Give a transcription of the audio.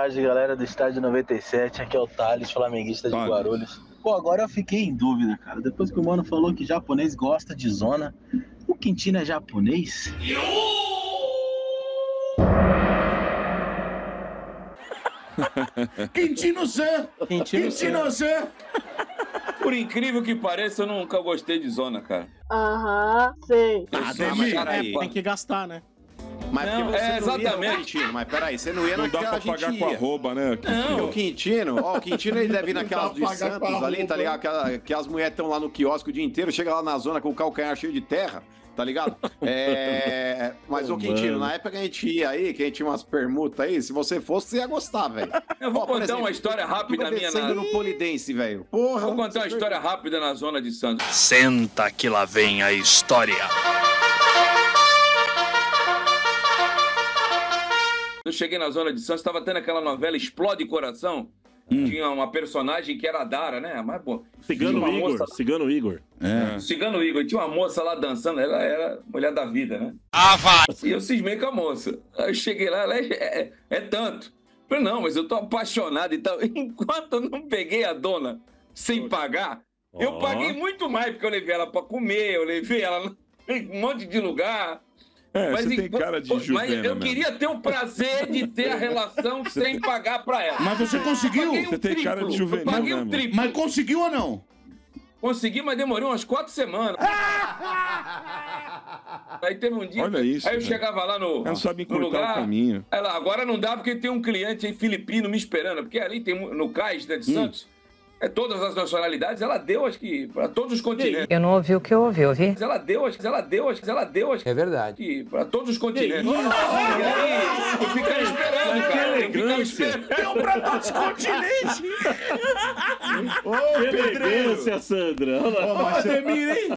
tarde, galera do Estádio 97. Aqui é o Thales, flamenguista de Guarulhos. Pô, agora eu fiquei em dúvida, cara. Depois que o mano falou que japonês gosta de zona, o Quintino é japonês? Quintino-san! Quintino-san! Por incrível que pareça, eu nunca gostei de zona, cara. Aham, sei. Tem que gastar, né? Mas Não, porque você não exatamente. ia no Quintino. Mas peraí, você não ia Não dá naquela pra pagar gente com ia. arroba, né? Não. O Quintino, ele deve ir naquelas dos Santos ali, tá ligado? Que as mulheres estão lá no quiosque o dia inteiro, chega lá na zona com o calcanhar cheio de terra, tá ligado? Mas o Quintino, na época que a gente ia aí, que a gente tinha umas permutas aí, se você fosse, você ia gostar, velho. Eu vou contar uma história rápida minha no Polidense, velho. Porra. Vou contar uma história rápida na zona de Santos. Senta que lá vem a história. Eu cheguei na zona de Santos, estava tendo aquela novela Explode Coração. Tinha uma personagem que era a Dara, né? Mas, pô, Cigano Igor. Cigano Igor. Cigano Igor. E tinha uma moça lá dançando, ela era mulher da vida, né? Ah, vai! E eu cismei com a moça. Aí eu cheguei lá, ela é tanto. Eu falei, não, mas eu tô apaixonado e tal. Enquanto eu não peguei a dona sem pagar, eu paguei muito mais, porque eu levei ela pra comer, eu levei ela em um monte de lugar. Mas você tem cara de Juvena. Mas eu queria ter o prazer de ter a relação sem pagar pra ela. Mas você conseguiu? Você tem cara de Juvenil, Eu paguei mesmo. um triplo. Mas conseguiu ou não? Consegui, mas demorou umas 4 semanas. Aí teve um dia. Olha isso, aí eu velho. chegava lá no, Não sabe no encurtar lugar. o caminho. Ela, agora não dá porque tem um cliente aí filipino me esperando. Porque ali tem no cais, né, de Santos. Todas as nacionalidades, ela deu, acho que, para todos os continentes. Eu não ouvi o que eu ouvi, ouvi? Ela deu, acho que É verdade. que para todos os continentes. E aí, eu ficava esperando, cara. Eu ficava esperando. Deu pra todos os continentes! Ô, Que elegância, Sandra. Olha lá. Ô, Ademir, hein?